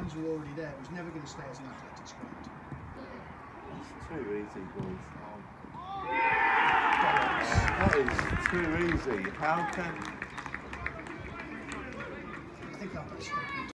fans were already there. It was never going to stay as an athletics ground. That's too easy, boys. That is too easy. How can... I think our best